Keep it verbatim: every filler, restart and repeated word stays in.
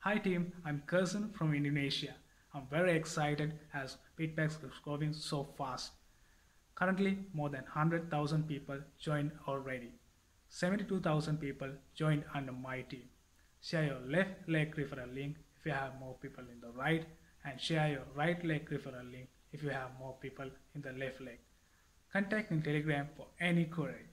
Hi team, I'm Cousin from Indonesia. I'm very excited as BITPAX is growing so fast. Currently, more than one hundred thousand people joined already. seventy-two thousand people joined under my team. Share your left leg referral link if you have more people in the right, and share your right leg referral link if you have more people in the left leg. Contact in Telegram for any query.